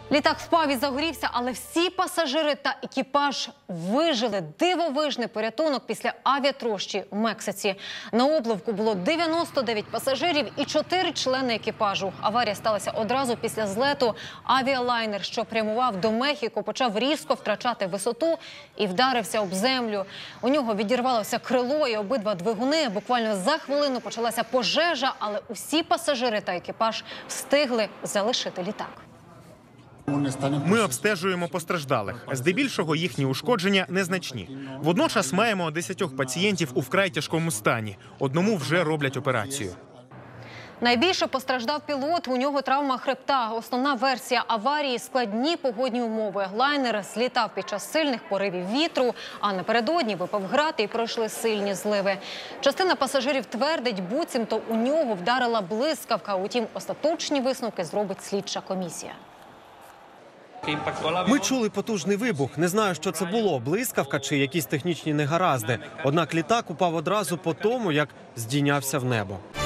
Літак впав і загорівся, але всі пасажири та екіпаж вижили. Дивовижний порятунок після авіатрощі в Мексиці. На обловку було 99 пасажирів і 4 члени екіпажу. Аварія сталася одразу після злету. Авіалайнер, що прямував до Мехіко, почав різко втрачати висоту і вдарився об землю. У нього відірвалося крило і обидва двигуни. Буквально за хвилину почалася пожежа, але усі пасажири та екіпаж встигли залишити літак. Ми обстежуємо постраждалих. Здебільшого їхні ушкодження незначні. Водночас маємо 10 пацієнтів у вкрай тяжкому стані. Одному вже роблять операцію. Найбільше постраждав пілот, у нього травма хребта. Основна версія аварії – складні погодні умови. Лайнер злітав під час сильних поривів вітру, а напередодні випав град і пройшли сильні зливи. Частина пасажирів твердить, буцімто у нього вдарила блискавка. Утім, остаточні висновки зробить слідча комісія. Ми чули потужний вибух. Не знаю, що це було – блискавка чи якісь технічні негаразди. Однак літак упав одразу по тому, як здійнявся в небо.